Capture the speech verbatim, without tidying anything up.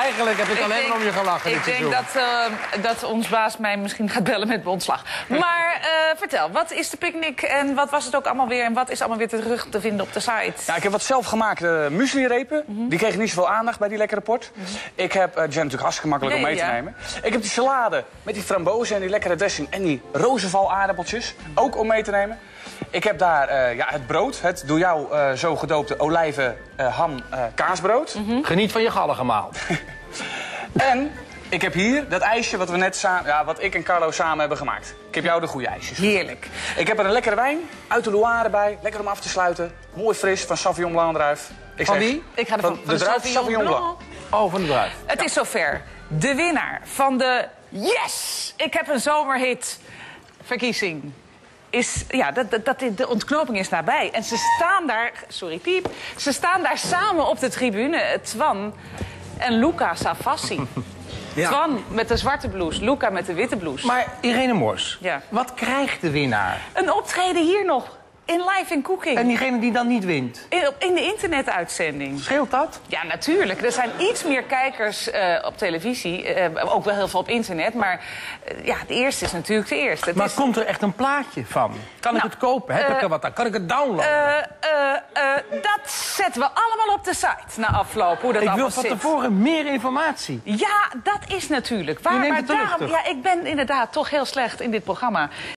eigenlijk heb ik, ik alleen denk, maar om je gelachen. Ik denk dat, uh, dat ons baas mij misschien gaat bellen met mijn ontslag. Maar uh, vertel, wat is de picknick en wat was het ook allemaal weer... en wat is allemaal weer terug te vinden op de site? Ja, ik heb wat zelfgemaakte muesli-repen. Mm-hmm. Die kregen niet zoveel aandacht bij die lekkere port. Mm-hmm. Ik heb, uh, die zijn natuurlijk hartstikke makkelijk nee, om mee te ja. nemen. Ik heb die salade met die frambozen en die lekkere dressing... en die rozenval aardappeltjes, ook om mee te nemen. Ik heb daar uh, ja, het brood, het door jou uh, zo gedoopte olijven uh, ham uh, kaasbrood. Mm-hmm. Geniet van je gallenemaal. En ik heb hier dat ijsje wat we net samen, ja, wat ik en Carlo samen hebben gemaakt. Ik heb jou de goede ijsjes. Heerlijk. Ik heb er een lekkere wijn uit de Loire bij, lekker om af te sluiten. Mooi fris van Sauvignon Blanc druif. Ik van zeg, wie? Ik ga er van, van van de druif Sauvignon Blanc. Blanc. Oh, van de druif. Het ja. is zover. De winnaar van de Yes! Ik heb een zomerhit verkiezing. Is, ja, dat, dat, dat, de ontknoping is nabij. En ze staan daar, sorry piep, ze staan daar samen op de tribune. Twan en Luca Savassi. Ja. Twan met de zwarte blouse, Luca met de witte blouse. Maar Irene Mors, ja. wat krijgt de winnaar? Een optreden hier nog. In Live in Cooking. En diegene die dan niet wint? In, in de internetuitzending. Scheelt dat? Ja, natuurlijk. Er zijn iets meer kijkers uh, op televisie. Uh, ook wel heel veel op internet. Maar uh, ja, de eerste is natuurlijk de eerste. Het maar is... komt er echt een plaatje van? Kan nou, ik het kopen? Heb uh, ik er wat aan? Kan ik het downloaden? Uh, uh, uh, dat zetten we allemaal op de site na afloop. Hoe dat ik allemaal wil van zit. tevoren meer informatie. Ja, dat is natuurlijk waar. Maar daarom, ja, ik ben inderdaad toch heel slecht in dit programma.